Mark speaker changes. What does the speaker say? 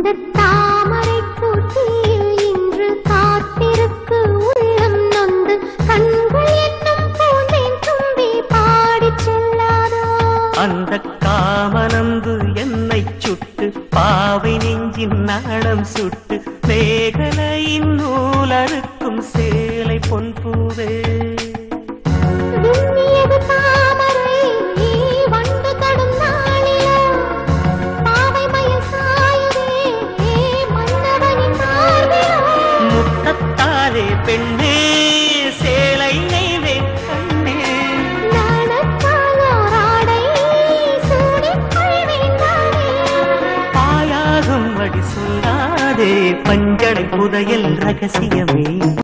Speaker 1: தாமரை கூட்டில் இன்று காத்திருக்கு உள்ளம் நொந்து கண்கள் என்னும் பூந்தேன் தும்பி பாடிச் செல்லாதோ
Speaker 2: அந்த காமனந்து என்னை சுட்டு பாவை நெஞ்சின் நாடம் சுட்டு மேகலையின் நூலறுக்கும் சேலை பொன் பூவே பெண்ணே சேலை நெய்வே கண்ணே பாயாகும் வடி சொல்லாதே பஞ்சடை புதையல் ரகசியமே